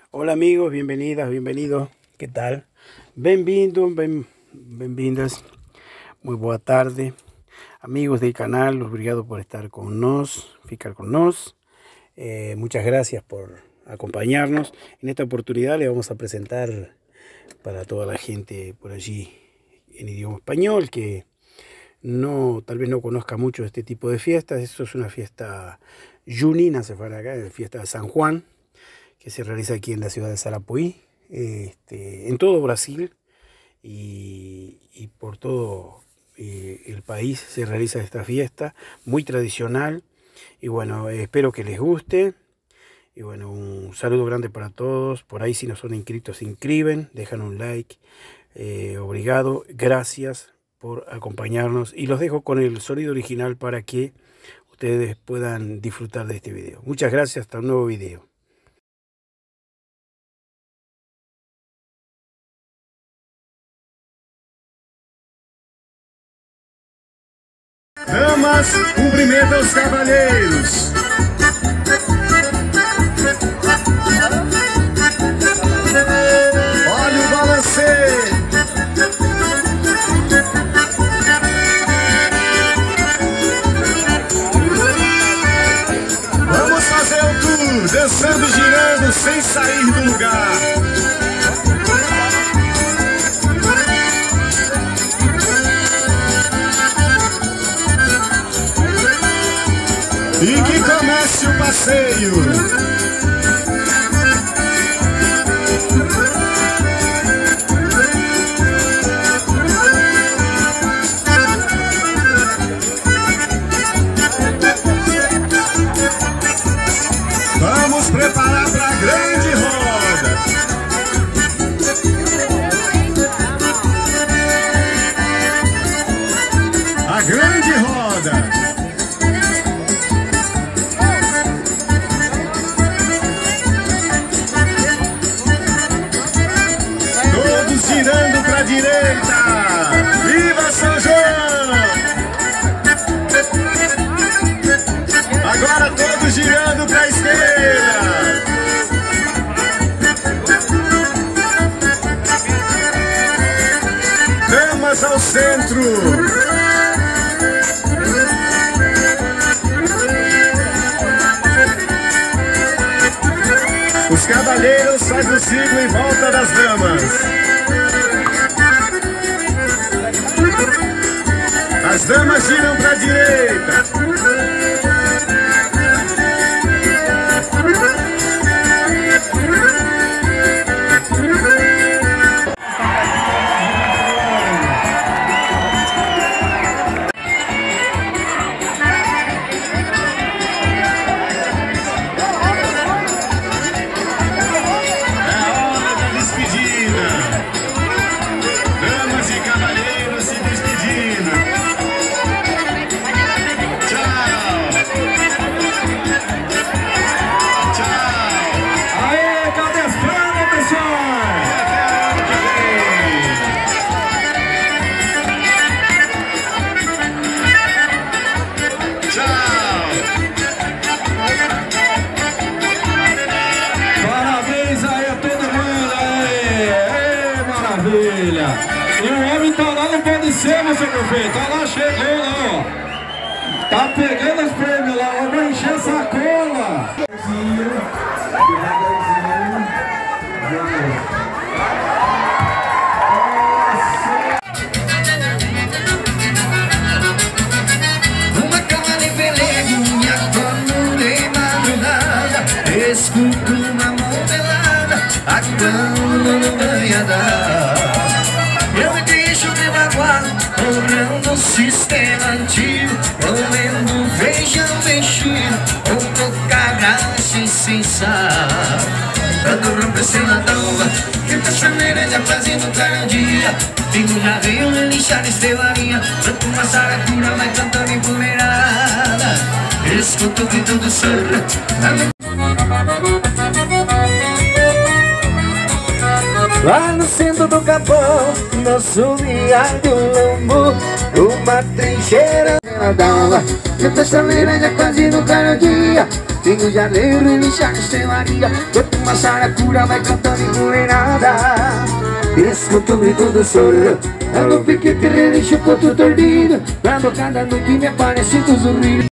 Hola amigos, bienvenidas, bienvenidos. Que tal? Bem-vindo, bem-vindas. Muy boa tarde. Amigos del canal, obrigado por estar con nos, ficar con nos. Muchas gracias por acompañarnos. En esta oportunidad le vamos a presentar para toda la gente por allí en idioma español que tal vez no conozca mucho este tipo de fiestas. Esto es una fiesta junina, se fala acá, fiesta de San Juan, que se realiza aquí en la ciudad de Sarapuí, en todo Brasil y por todo el país se realiza esta fiesta muy tradicional. Y bueno, espero que les guste. Y bueno, un saludo grande para todos. Por ahí, si no son inscritos, se inscriben, dejan un like. Obrigado, gracias por acompañarnos. Y los dejo con el sonido original para que ustedes puedan disfrutar de este video. Muchas gracias, hasta un nuevo video. Damas, cumprimento aos cavalheiros. Olha o balancê. Vamos fazer o tour, dançando e girando sem sair do lugar. E que comece o passeio. Vamos preparar para a grande roda. A grande roda. Girando pra direita, viva São João! Agora todos girando pra esquerda. Damas ao centro. Os cavalheiros fazem o ciclo em volta das damas. As damas giram para a direita. É a hora da despedida. Damas e cavalheiros se despedindo. E o homem tá lá no pé de cima, seu prefeito. Tá lá, chegou lá, ó. Tá pegando os prêmios lá, ó. Vai encher a sacola. Uma cama de pelego, me acordo de madrugada. Escuto uma mão pelada, a cama não ganha dar. Eu me deixo devagar, olhando o sistema antigo, comendo feijão mexido, ou tocar graxa insensar. Quando rompeu na tova, que tá chamando já fazendo cada dia. Fico na veio, me lixar estelaria, tanto uma saracura, vai cantando empoleirada. Escuto o grito do surdo. Lá no centro do Capão, nosso viagem de um lambu, uma trincheira na dama. Que tá chamando já quase no cada dia. Rio de Janeiro, ele já tem Maria. Quanto uma saracura vai cantando empoeirada. Escuto o grito do choro. Eu não fiquei terreno e chupo tudo dormido. Quando cada noite me aparece do zumbi.